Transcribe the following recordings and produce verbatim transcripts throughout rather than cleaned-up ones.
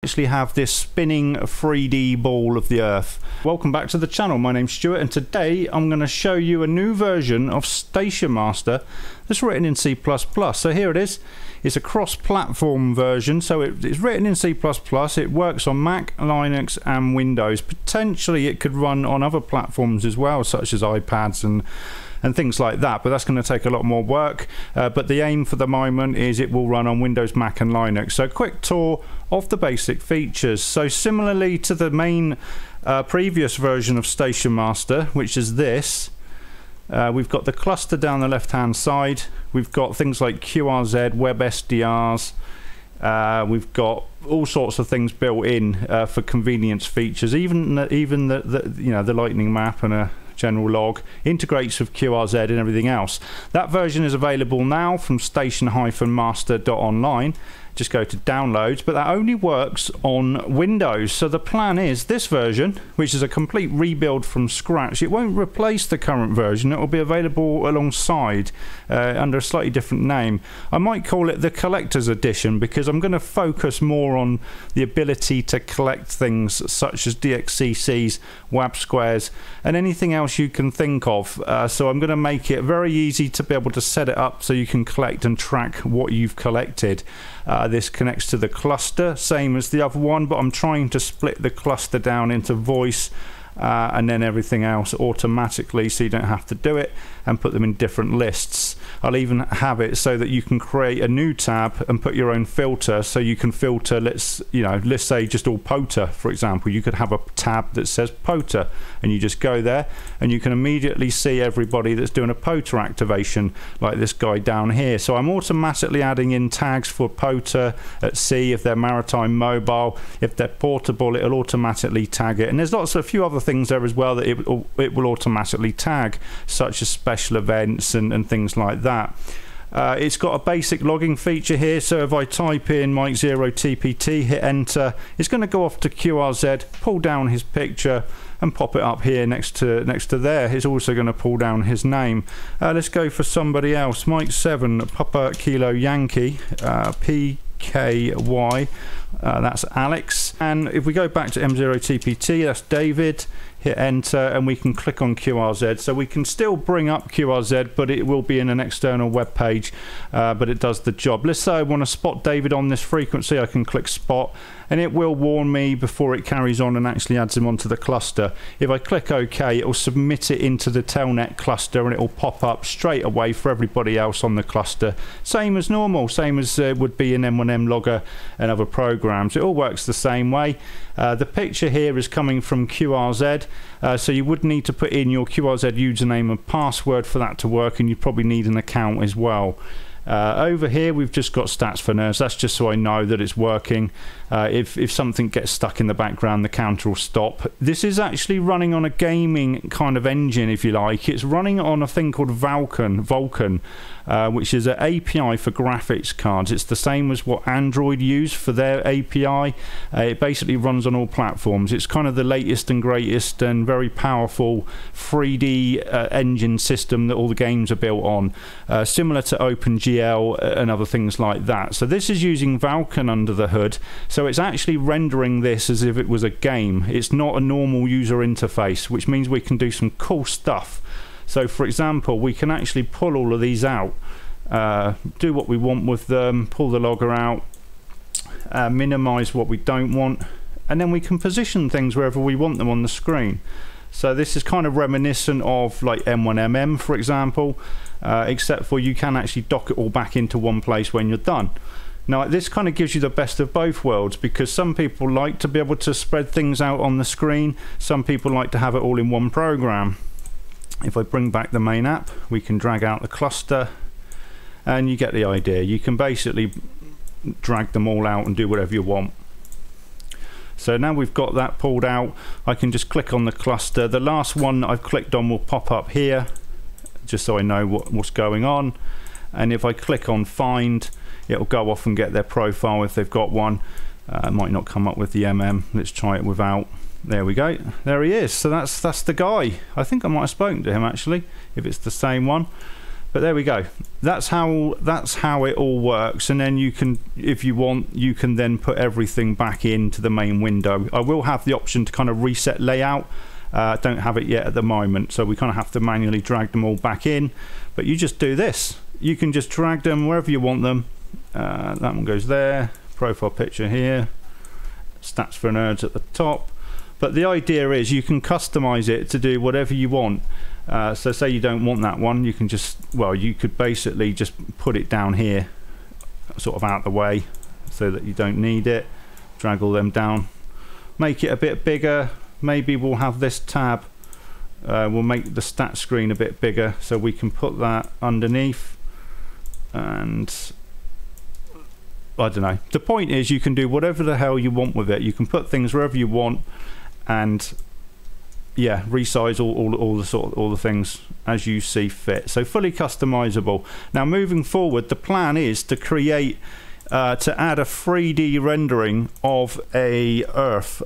actually have this spinning three D ball of the Earth. Welcome back to the channel. My name's Stuart, and today I'm going to show you a new version of Station Master that's written in C plus plus. So here it is. It's a cross-platform version, so it, it's written in C plus plus. It works on Mac, Linux and Windows. Potentially it could run on other platforms as well, such as iPads and and things like that, but that's going to take a lot more work. Uh, but the aim for the moment is it will run on Windows, Mac and Linux. So quick tour of the basic features. So similarly to the main uh, previous version of Station Master, which is this, uh, we've got the cluster down the left hand side. We've got things like Q R Z, web S D Rs. Uh, we've got all sorts of things built in uh, for convenience features. Even the, even the, the you know the lightning map and a general log integrates with Q R Z and everything else. That version is available now from station master dot online. Just go to downloads, but that only works on Windows. So the plan is this version, which is a complete rebuild from scratch, it won't replace the current version. It will be available alongside uh, under a slightly different name. I might call it the Collector's Edition, because I'm going to focus more on the ability to collect things such as D X C Cs, W A B squares and anything else you can think of. Uh, so I'm going to make it very easy to be able to set it up so you can collect and track what you've collected. Uh, this connects to the cluster, same as the other one, but I'm trying to split the cluster down into voice uh, and then everything else automatically, so you don't have to do it, and put them in different lists. I'll even have it so that you can create a new tab and put your own filter, so you can filter, let's you know let's say just all P O T A, for example. You could have a tab that says P O T A, and you just go there and you can immediately see everybody that's doing a P O T A activation, like this guy down here. So I'm automatically adding in tags for P O T A at sea. If they're maritime mobile, if they're portable, it'll automatically tag it. And there's lots of a few other things there as well that it, it will automatically tag, such as special events and, and things like that. Uh, it's got a basic logging feature here, so if I type in Mike zero T P T, hit enter, it's going to go off to Q R Z, pull down his picture and pop it up here next to next to there. It's also going to pull down his name. Uh, let's go for somebody else. Mike seven Papa Kilo Yankee, uh, P K Y, uh, that's Alex. And if we go back to M zero T P T, that's David. Hit enter and we can click on Q R Z. So we can still bring up Q R Z, but it will be in an external web page, uh, but it does the job. Let's say I want to spot David on this frequency. I can click spot and it will warn me before it carries on and actually adds him onto the cluster. If I click OK, it will submit it into the Telnet cluster and it will pop up straight away for everybody else on the cluster. Same as normal, same as uh, would be in M one M Logger and other programs. It all works the same way. Uh, the picture here is coming from Q R Z, uh, so you would need to put in your Q R Z username and password for that to work, and you probably need an account as well. Uh, over here we've just got stats for nerves. That's just so I know that it's working. Uh, if, if something gets stuck in the background, the counter will stop. This is actually running on a gaming kind of engine, if you like. It's running on a thing called Vulkan, Vulkan uh, which is an A P I for graphics cards. It's the same as what Android use for their A P I. Uh, it basically runs on all platforms. It's kind of the latest and greatest and very powerful three D uh, engine system that all the games are built on, uh, similar to OpenGL and other things like that. So this is using Vulkan under the hood. So it's actually rendering this as if it was a game. It's not a normal user interface, which means we can do some cool stuff. So for example, we can actually pull all of these out, uh, do what we want with them, pull the logger out, uh, minimize what we don't want, and then we can position things wherever we want them on the screen. So this is kind of reminiscent of like M one M M, for example, uh, except for you can actually dock it all back into one place when you're done. Now this kind of gives you the best of both worlds, because some people like to be able to spread things out on the screen, some people like to have it all in one program. If I bring back the main app, we can drag out the cluster and you get the idea. You can basically drag them all out and do whatever you want. So now we've got that pulled out, I can just click on the cluster. The last one I've clicked on will pop up here, just so I know what, what's going on. And if I click on find, it'll go off and get their profile if they've got one. Uh, it might not come up with the M M. Let's try it without. There we go. There he is. So that's that's the guy. I think I might have spoken to him actually, if it's the same one. But there we go. That's how that's how it all works. And then you can, if you want, you can then put everything back into the main window. I will have the option to kind of reset layout. Uh, don't have it yet at the moment, so we kind of have to manually drag them all back in. But you just do this. You can just drag them wherever you want them. Uh, that one goes there. Profile picture here. Stats for nerds at the top. But the idea is you can customize it to do whatever you want. Uh, so say you don't want that one, you can just, well, you could basically just put it down here, sort of out the way, so that you don't need it. Drag all them down. Make it a bit bigger. Maybe we'll have this tab. Uh, we'll make the stat screen a bit bigger, so we can put that underneath. And I don't know. The point is you can do whatever the hell you want with it. You can put things wherever you want, and yeah, resize all, all, all the sort of, all the things as you see fit. So fully customizable. Now moving forward, the plan is to create uh, to add a three D rendering of a Earth.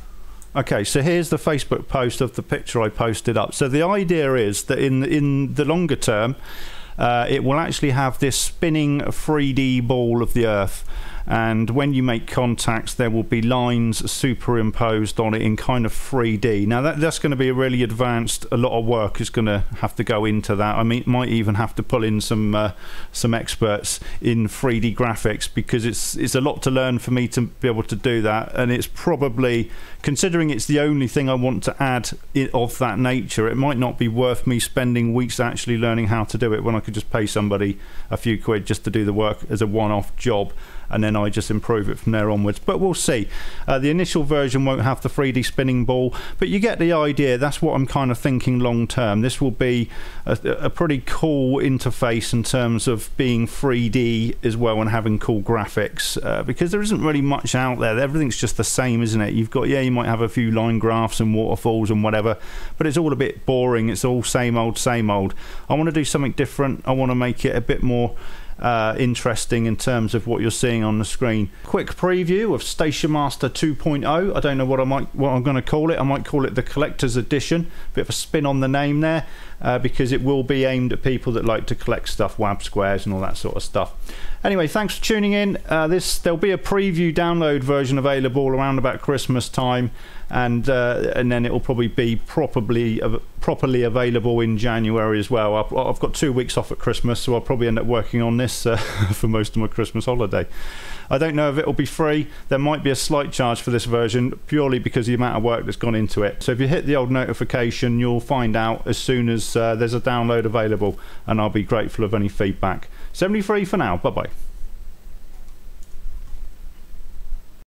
Okay, so here's the Facebook post of the picture I posted up. So the idea is that in in the longer term, uh, it will actually have this spinning three D ball of the Earth. And when you make contacts, there will be lines superimposed on it in kind of three D. Now that, that's going to be a really advanced, a lot of work is going to have to go into that. I mean, might even have to pull in some uh, some experts in three D graphics, because it's it's a lot to learn for me to be able to do that. And it's probably, considering it's the only thing I want to add it of that nature, it might not be worth me spending weeks actually learning how to do it, when I could just pay somebody a few quid just to do the work as a one-off job, and then I just improve it from there onwards. But we'll see. Uh, the initial version won't have the three D spinning ball, but you get the idea. That's what I'm kind of thinking long term. This will be a, a pretty cool interface in terms of being three D as well, and having cool graphics, uh, because there isn't really much out there. Everything's just the same, isn't it? You've got, yeah, you might have a few line graphs and waterfalls and whatever, but it's all a bit boring. It's all same old, same old. I want to do something different. I want to make it a bit more Uh, interesting in terms of what you're seeing on the screen. Quick preview of StationMaster two point oh. I don't know what I might what I'm going to call it. I might call it the Collector's Edition. Bit of a spin on the name there, uh, because it will be aimed at people that like to collect stuff, wab squares and all that sort of stuff. Anyway, thanks for tuning in. Uh, this there'll be a preview download version available around about Christmas time, and uh, and then it will probably be properly uh, properly available in January as well. I've, I've got two weeks off at Christmas, so I'll probably end up working on this uh, for most of my Christmas holiday. I don't know if it'll be free. There might be a slight charge for this version, purely because of the amount of work that's gone into it. So if you hit the old notification, you'll find out as soon as uh, there's a download available, and I'll be grateful of any feedback. seventy-three for now. Bye bye.